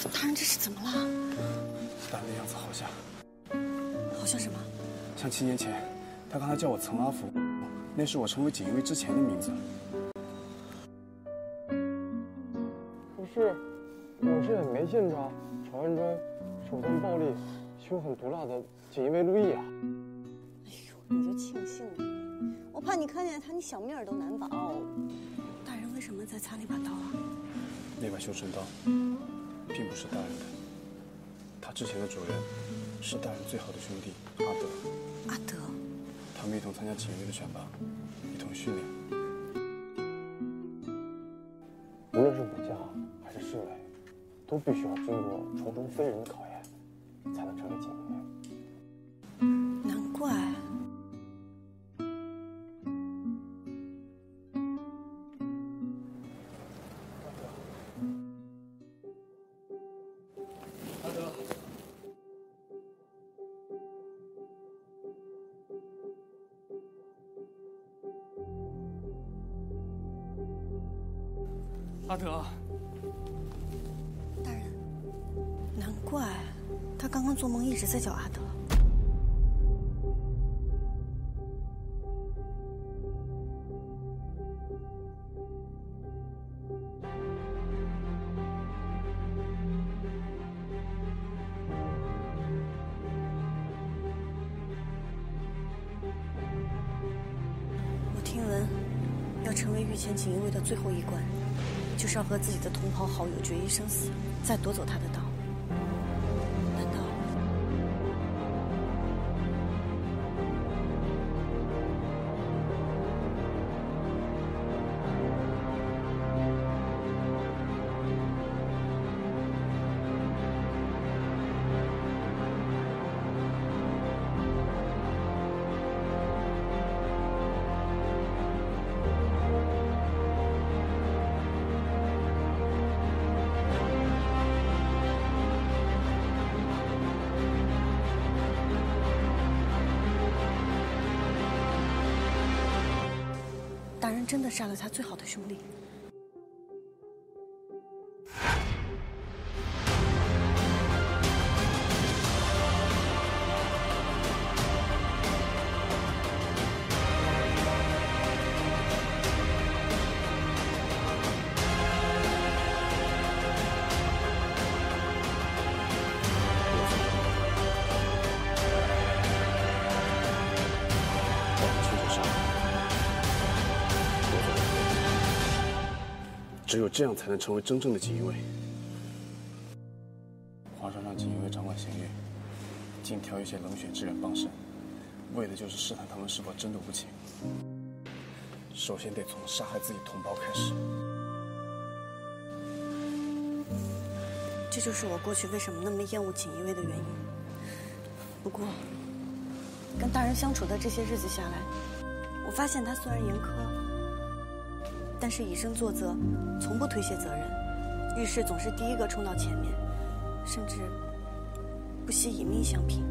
大人，这是怎么了？ 大人的样子好像什么？ 像7年前，他刚才叫我岑阿福，那是我成为锦衣卫之前的名字。 可是，我这也没见着传闻中手段暴力、凶狠毒辣的锦衣卫陆毅啊。 哎呦，你就庆幸了，我怕你看见他，你小命儿都难保。大人为什么在擦那把刀啊？ 那把修身刀，并不是大人的，他之前的主人是大人最好的兄弟阿德。 阿德， 他们一同参加锦衣卫的选拔，一同训练。 无论是武将还是侍卫，都必须要经过重重非人的考验，才能成为锦衣卫。 难怪。 阿德， 阿德， 大人，难怪他刚刚做梦一直在叫阿德。我听闻，要成为御前锦衣卫的最后一关，就是要和自己的同袍好友决一生死，再夺走他的刀。难道？大人真的杀了他最好的兄弟？ 只有这样才能成为真正的锦衣卫。皇上让锦衣卫掌管刑狱，尽挑一些冷血之人帮身，为的就是试探他们是否真的无情。首先得从杀害自己同胞开始。 这就是我过去为什么那么厌恶锦衣卫的原因。不过，跟大人相处的这些日子下来，我发现他虽然严苛，但是以身作则，从不推卸责任，遇事总是第一个冲到前面，甚至不惜以命相拼。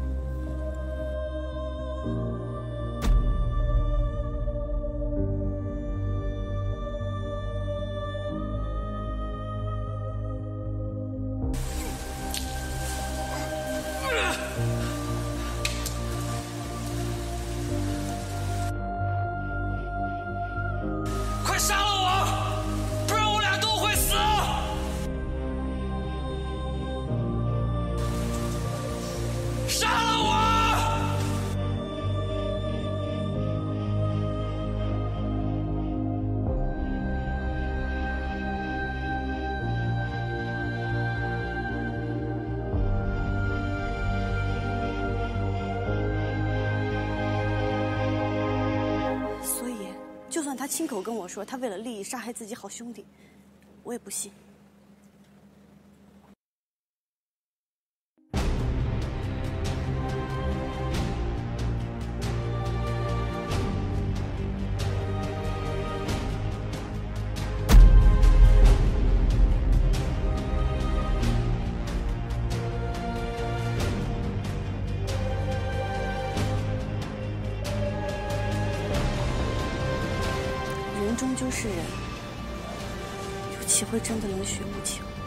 快杀了我，不然我俩都会死！杀了我！ 所以，就算他亲口跟我说他为了利益杀害自己好兄弟，我也不信。人终究是人，又岂会真的冷血无情？